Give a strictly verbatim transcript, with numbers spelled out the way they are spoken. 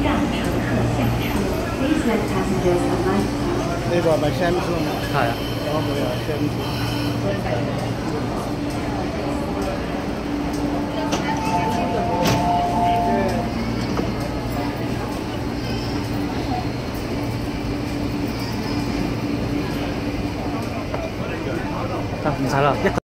让乘客下车。Please let passengers alight. 呢個係咪 Samsung 啊？ 係啊。 我冇啊 Samsung。 得唔使啦，一個。